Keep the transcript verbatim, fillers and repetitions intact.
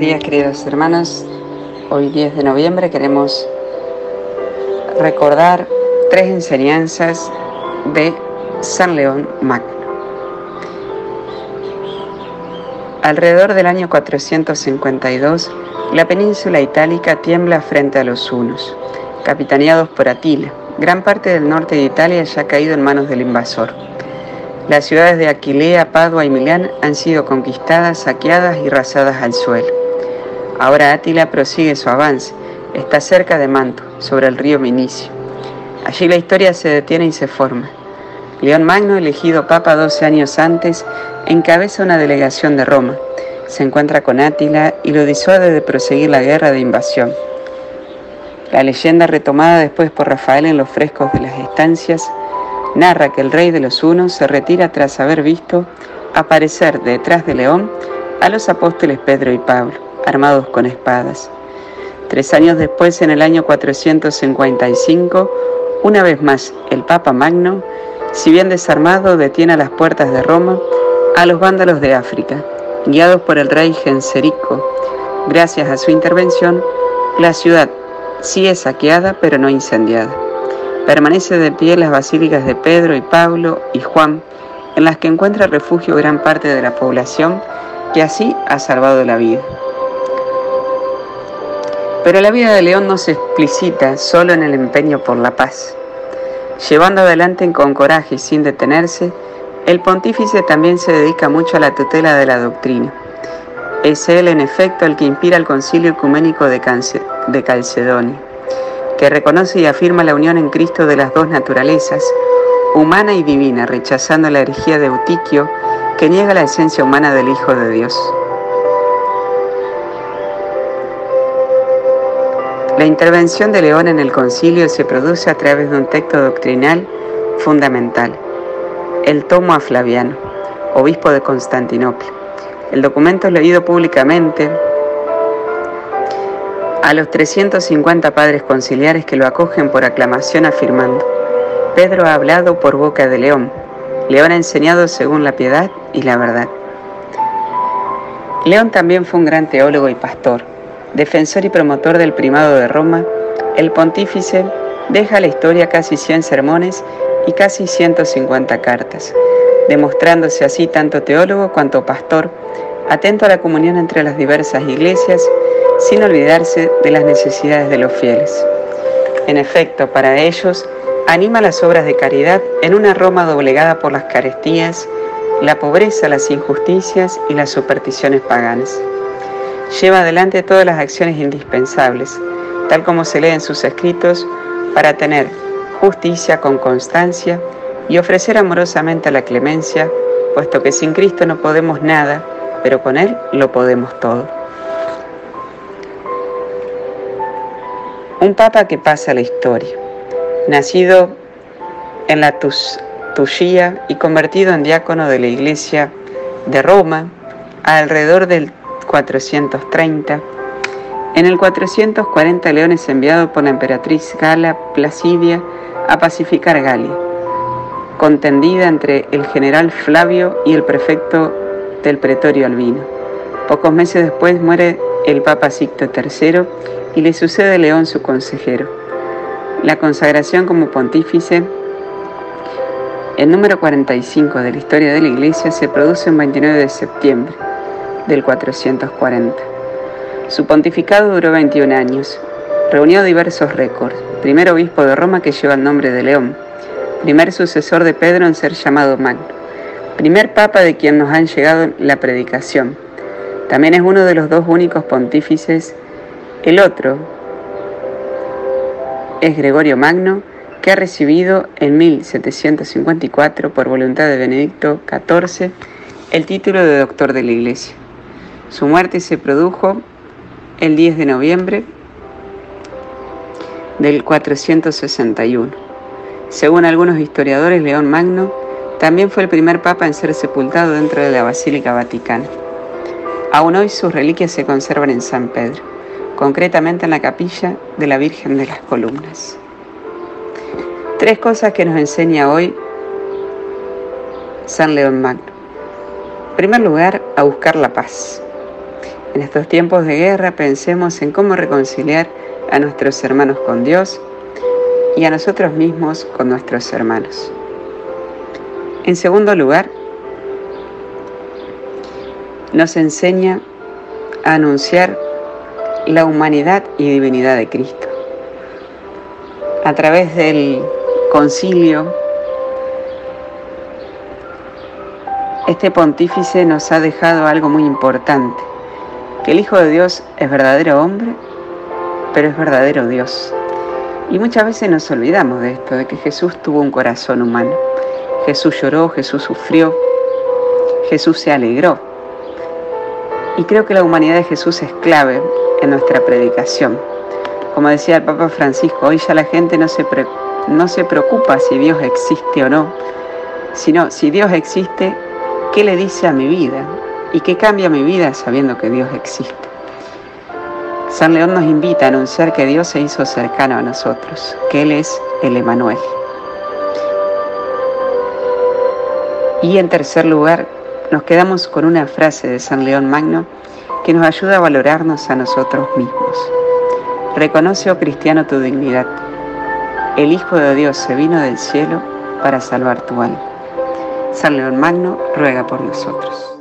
días, queridos hermanos. Hoy diez de noviembre queremos recordar tres enseñanzas de San León Magno. Alrededor del año cuatrocientos cincuenta y dos, la península itálica tiembla frente a los hunos, capitaneados por Atila. Gran parte del norte de Italia ya ha caído en manos del invasor. Las ciudades de Aquilea, Padua y Milán han sido conquistadas, saqueadas y razadas al suelo. Ahora Átila prosigue su avance. Está cerca de Manto, sobre el río Minicio. Allí la historia se detiene y se forma. León Magno, elegido papa doce años antes, encabeza una delegación de Roma. Se encuentra con Átila y lo disuade de proseguir la guerra de invasión. La leyenda, retomada después por Rafael en los frescos de las estancias, narra que el rey de los hunos se retira tras haber visto aparecer detrás de León a los apóstoles Pedro y Pablo, armados con espadas. Tres años después, en el año cuatrocientos cincuenta y cinco, una vez más el Papa Magno, si bien desarmado, detiene a las puertas de Roma a los vándalos de África, guiados por el rey Genserico. Gracias a su intervención, la ciudad sí es saqueada, pero no incendiada. Permanece de pie las basílicas de Pedro y Pablo y Juan, en las que encuentra refugio gran parte de la población que así ha salvado la vida. Pero la vida de León no se explicita solo en el empeño por la paz. Llevando adelante con coraje y sin detenerse, el pontífice también se dedica mucho a la tutela de la doctrina. Es él, en efecto, el que inspira el Concilio Ecuménico de, Cance- de Calcedonia, que reconoce y afirma la unión en Cristo de las dos naturalezas, humana y divina, rechazando la herejía de Eutiquio, que niega la esencia humana del Hijo de Dios. La intervención de León en el concilio se produce a través de un texto doctrinal fundamental, el Tomo a Flaviano, obispo de Constantinopla. El documento es leído públicamente a los trescientos cincuenta padres conciliares, que lo acogen por aclamación afirmando: Pedro ha hablado por boca de León. León ha enseñado según la piedad y la verdad. León también fue un gran teólogo y pastor. Defensor y promotor del primado de Roma, el pontífice deja a la historia casi cien sermones y casi ciento cincuenta cartas, demostrándose así tanto teólogo cuanto pastor, atento a la comunión entre las diversas iglesias, sin olvidarse de las necesidades de los fieles. En efecto, para ellos, anima las obras de caridad en una Roma doblegada por las carestías, la pobreza, las injusticias y las supersticiones paganas. Lleva adelante todas las acciones indispensables, tal como se lee en sus escritos, para tener justicia con constancia y ofrecer amorosamente la clemencia, puesto que sin Cristo no podemos nada, pero con Él lo podemos todo. Un papa que pasa a la historia, nacido en la Tuscia y convertido en diácono de la Iglesia de Roma alrededor del cuatrocientos treinta. En el cuatrocientos cuarenta, León es enviado por la emperatriz Gala Placidia a pacificar Galia, contendida entre el general Flavio y el prefecto del pretorio Albino. Pocos meses después muere el Papa Sixto tercero y le sucede León, su consejero. La consagración como pontífice, el número cuarenta y cinco de la historia de la Iglesia, se produce el veintinueve de septiembre del cuatrocientos cuarenta. Su pontificado duró veintiún años. Reunió diversos récords. Primer obispo de Roma que lleva el nombre de León. Primer sucesor de Pedro en ser llamado Magno. Primer papa de quien nos han llegado la predicación. También es uno de los dos únicos pontífices. El otro es Gregorio Magno, que ha recibido en mil setecientos cincuenta y cuatro, por voluntad de Benedicto catorce, el título de doctor de la Iglesia. Su muerte se produjo el diez de noviembre del cuatrocientos sesenta y uno. Según algunos historiadores, León Magno también fue el primer papa en ser sepultado dentro de la Basílica Vaticana. Aún hoy sus reliquias se conservan en San Pedro, concretamente en la capilla de la Virgen de las Columnas. Tres cosas que nos enseña hoy San León Magno. En primer lugar, a buscar la paz. En estos tiempos de guerra pensemos en cómo reconciliar a nuestros hermanos con Dios y a nosotros mismos con nuestros hermanos. En segundo lugar, nos enseña a anunciar la humanidad y divinidad de Cristo. A través del concilio, este pontífice nos ha dejado algo muy importante, que el Hijo de Dios es verdadero hombre, pero es verdadero Dios. Y muchas veces nos olvidamos de esto, de que Jesús tuvo un corazón humano. Jesús lloró, Jesús sufrió, Jesús se alegró. Y creo que la humanidad de Jesús es clave en nuestra predicación. Como decía el Papa Francisco, hoy ya la gente no se, pre- no se preocupa si Dios existe o no, sino si Dios existe, ¿qué le dice a mi vida? ¿Y qué cambia mi vida sabiendo que Dios existe? San León nos invita a anunciar que Dios se hizo cercano a nosotros, que Él es el Emmanuel. Y en tercer lugar, nos quedamos con una frase de San León Magno que nos ayuda a valorarnos a nosotros mismos. Reconoce, oh cristiano, tu dignidad. El Hijo de Dios se vino del cielo para salvar tu alma. San León Magno ruega por nosotros.